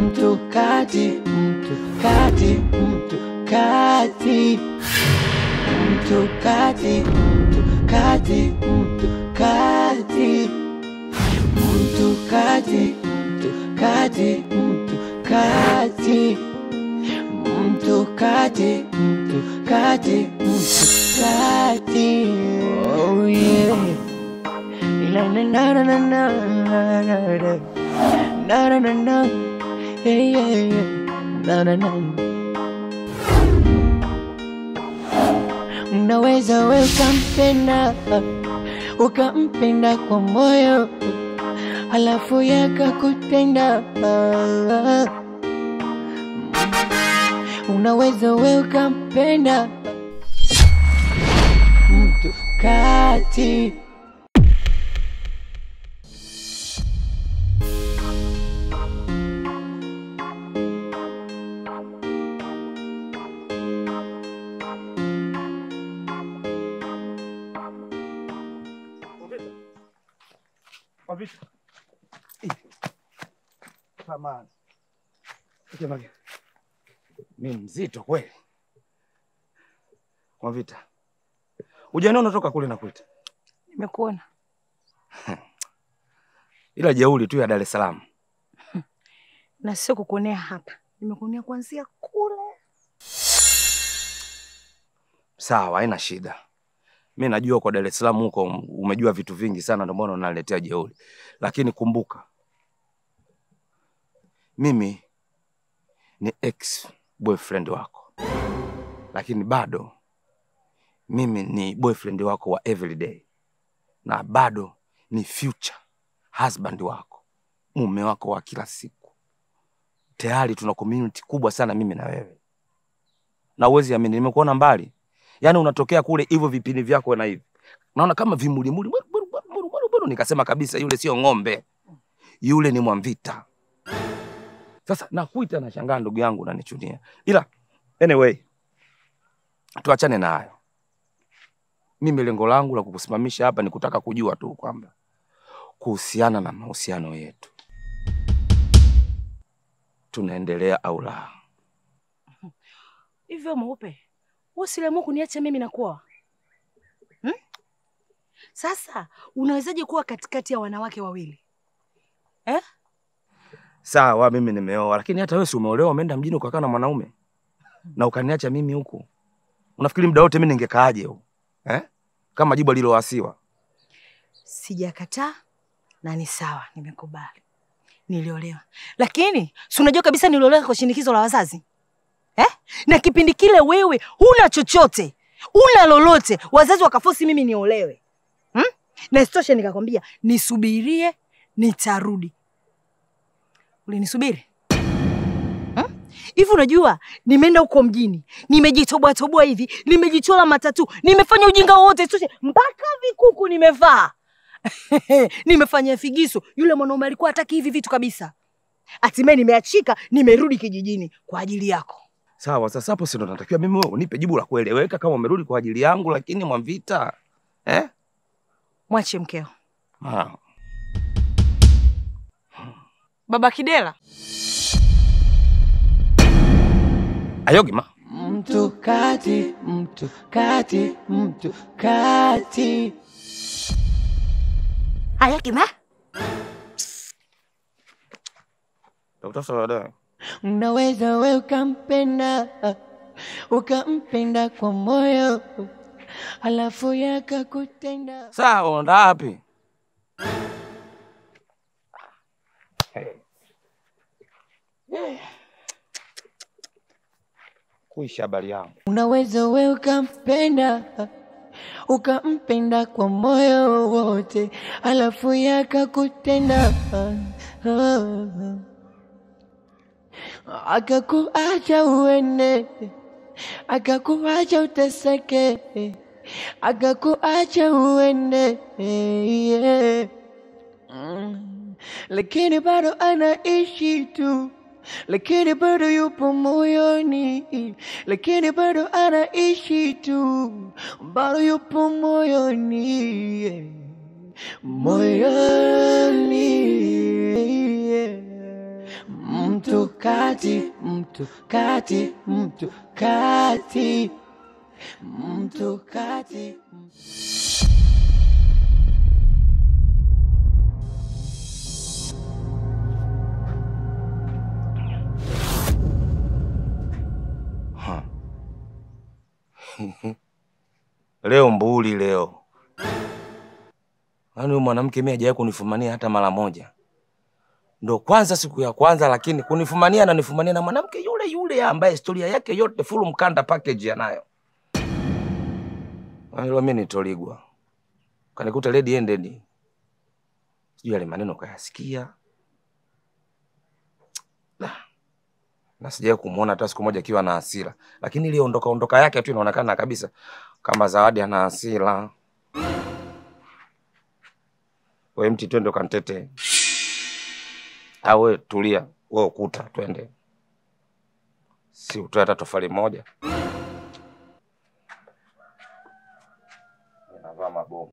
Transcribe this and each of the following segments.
mtu kati, mtu kati, mtu kati, mtu kati, mtu kati, mtu kati, mtu kati, mtu kati, mtu kati, mtu kati, mtu kati, mtu kati. Oh yeah. Na na na na na na na na na. Hey yeah. Na na na. Unaweza wewe ukampenda kwa moyo, alafu yakakutenda. Unaweza wewe ukampenda mtu kati. Wavita. Samahani. Mimi mzito kweli. Wavita. Hujaniona unatoka kule na kuita. Nimekuona. Ila jeuri tu ya Dar es Salaam. Na sio kukuonea hapa. Nimekuonea kuanzia kule. Sawa, haina shida. Mimi najua kwa Dar es Salaam huko umejua vitu vingi sana ndio maana unaletea jeuri. Lakini kumbuka, mimi ni ex boyfriend wako. Lakini bado mimi ni boyfriend wako wa everyday. Na bado ni future husband wako. Mume wako wa kila siku. Tayari tuna community kubwa sana mimi na wewe. Na uwezi amini nimekuona mbali. Yaani unatokea kule hivyo vipini vyako na hivi. Naona kama vimulimuli. Nikasema kabisa yule sio ng'ombe. Yule ni Mwamvita. Sasa nakuita na shangaa ndugu yangu unanichunia. Ila anyway, tuachane na hayo. Mimi lengo langu la kukusimamisha hapa ni kutaka kujua tu kwamba kuhusiana na mahusiano yetu tunaendelea au la. Hivyo Mweupe, usiamue kuniacha mimi na kuoa. Sasa unawezaje kuwa katikati ya wanawake wawili? Sawa, mimi nimeoa, lakini hata wewe si umeolewa, umeenda mjini ukakaa na mwanaume na ukaniacha mimi huku. Unafikiri muda wote mimi ningekaaje huko? Kama jibu lilowasiwa. Sijakataa na ni sawa, nimekubali. Niliolewa. Lakini si unajua kabisa niliolewa kwa shinikizo la wazazi? Na kipindi kile wewe huna chochote, huna lolote, wazazi wakafosi mimi niolewe. Na isitoshe nikakwambia nisubirie nitarudi. Ulinisubiri? Hivi unajua nimeenda huko mjini, nimejitoboa hivi, nimejichola matatu, nimefanya ujinga wote, isitoshe mpaka vikuku nimevaa. Nimefanya figisu, yule mwanaume alikuwa hataki hivi vitu kabisa. Hatimaye nimeachika, nimerudi kijijini kwa ajili yako. Sawa, sasa hapo sio natakiwa mimi wewe unipe jibu la kueleweka kama umerudi kwa ajili yangu, lakini Mwamvita, Mwache mkeo. Baba Kidela. Ayogima. Mtu kati, mtu kati, mtu kati. Ayogima. Utafuta baadaye. Unaweza wewe ukampenda kwa moyo, alafu yakakutenda. Sawa, unaenda wapi? Kuisha habari yangu. Unaweza wewe ukampenda kwa moyo wote, alafu yakakutenda. Akakuacha uende, akakuacha uteseke, akakuacha uende, lakini bado anaishi tu, lakini bado yupo moyoni, lakini bado anaishi tu, bado yupo moyoni, moyoni. mtu kati, mtu kati, mtu kati, mtu kati. Leo mbuli leo. Yaani huyu mwanamke mimi hajawahi kunifumania hata mara moja. Ndo kwanza siku ya kwanza, lakini kunifumania na mwanamke yule yule ambaye historia yake yote full mkanda package yanayo. Leo mimi nitoligwa. Kanikuta lady ended. Sijui yale maneno kayasikia. Na sijawahi kumuona hata siku moja akiwa na hasira. Lakini ile ondoka yake tu inaonekana kabisa kama Zawadi ana hasira. Wewe mti twende kantete. Awe tulia, wewe ukuta twende. Si utoe hata tofali moja. Ninavaa mabomu.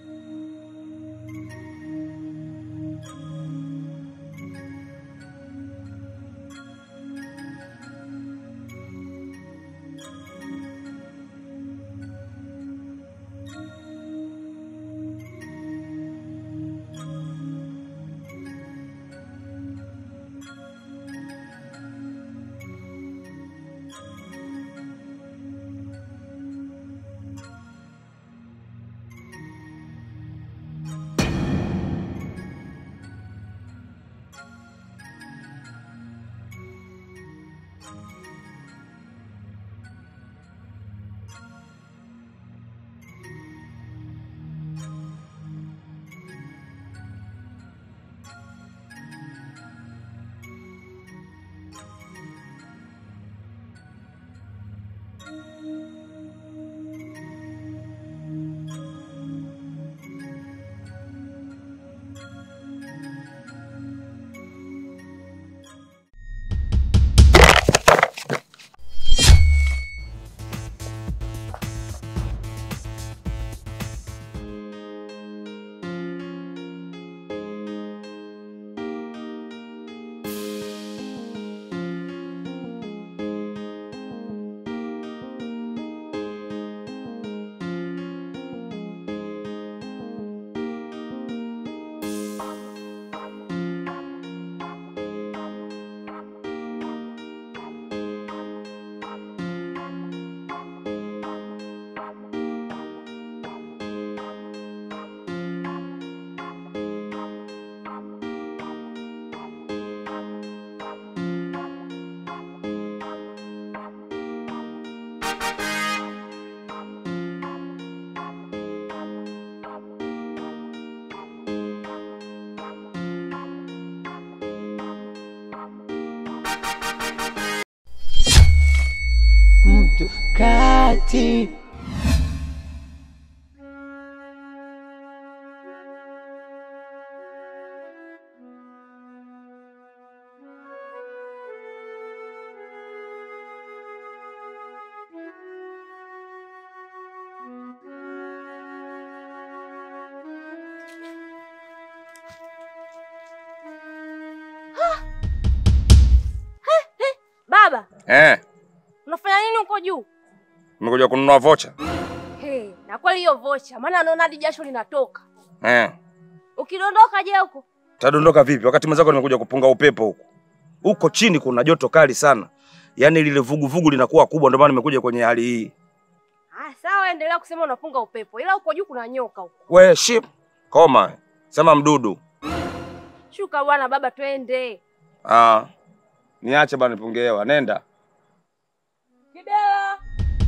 Mtu kati. Baba. Unafanya nini huko juu? Nimekuja kununua vocha. Na kweli hiyo vocha, maana naona hadi jasho linatoka. Ukidondoka je huko? Tadondoka vipi wakati mwenzako nimekuja kupunga upepo huko? Huko chini kuna joto kali sana. Yaani lile vuguvugu linakuwa kubwa, ndio maana nimekuja kwenye hali hii. Sawa, endelea kusema unapunga upepo. Ila huko juu kuna nyoka huko. We ship, koma. Sema mdudu. Shuka bwana baba, twende. Niache bwana nipunge hewa, nenda. Kidela.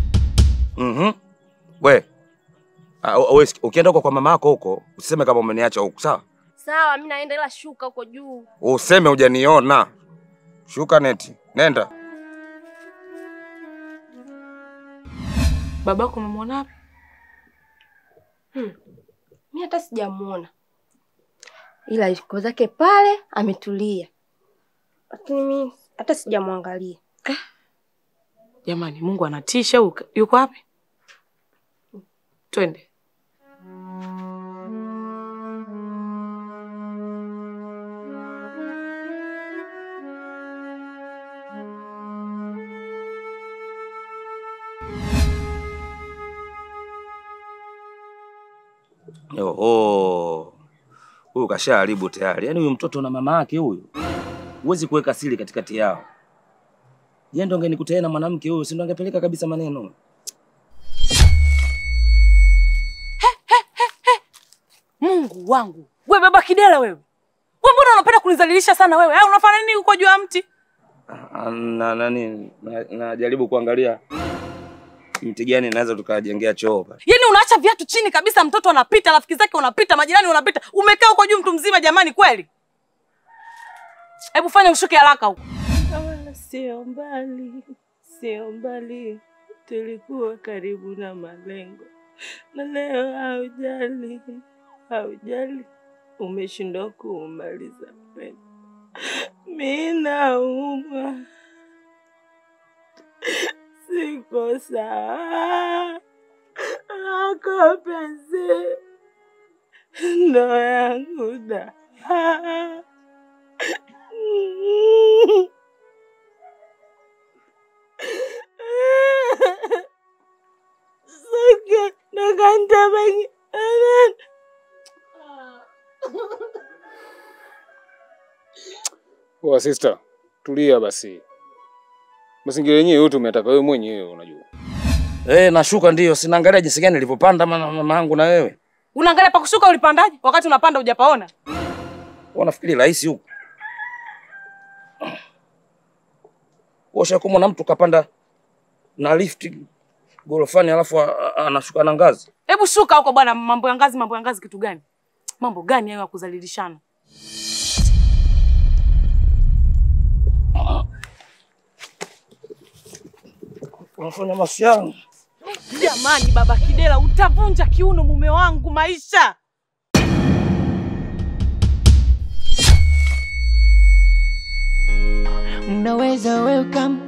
We. Ukienda huko kwa mama yako huko, usiseme kama umeniacha huko, sawa? Sawa, mimi naenda, ila shuka huko juu. Useme hujaniona. Shuka neti, nenda. Babako umemwona wapi? Mimi hata sijamuona. Ila yuko zake pale ametulia. Lakini mimi hata sijamwangalia. Jamani, Mungu anatisha. Yuko wapi? Twende. Oh. Huyu kashaharibu tayari. Yaani huyu mtoto na mama yake huyu. Huwezi kuweka siri katikati yao. Yeye ndo angenikuta na mwanamke huyu, si ndo angepeleka kabisa maneno. Mungu wangu. Wewe baba Kidela wewe. Wewe mbona unapenda kunizalilisha sana wewe? Unafanya nini uko juu ya mti? Najaribu kuangalia mti gani naweza tukajengea choo pale. Yaani unaacha viatu chini kabisa, mtoto anapita, rafiki zake wanapita, majirani wanapita. Umekaa huko juu mtu mzima jamani kweli? Hebu fanya ushuke haraka huko. Sio mbali, tulikuwa karibu na malengo. Na leo haujali, umeshindwa kumaliza pendo. Mimi naumwa, siko sawa, nako penzi ndo yangu da. Sake nakanta bagi anan. Poa sister, tulia basi. Mazingira yenyewe yote umetaka wewe mwenyewe unajua. Nashuka ndio, sinaangalia jinsi gani nilipopanda mama yangu na wewe. Unaangalia pa kushuka ulipandaje? Wakati unapanda hujapaona? Unafikiri rahisi huko? Washa kama na mtu kapanda na lift gorofani alafu anashuka na ngazi. Hebu shuka huko bwana, mambo ya ngazi kitu gani? Mambo gani hayo ya kuzalilishana? Unafanya masiara. Jamani baba Kidela, utavunja kiuno mume wangu maisha. Unaweza wewe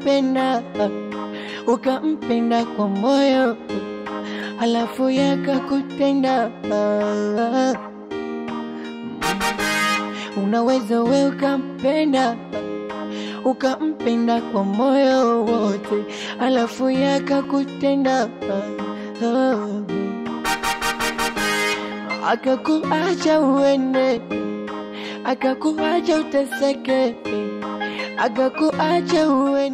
ukampenda kwa moyo, halafu yakakutenda. Unaweza wewe ukampenda kwa moyo wote, halafu yakakutenda. Akakuacha uende, akakuacha uteseke, akakuacha uende.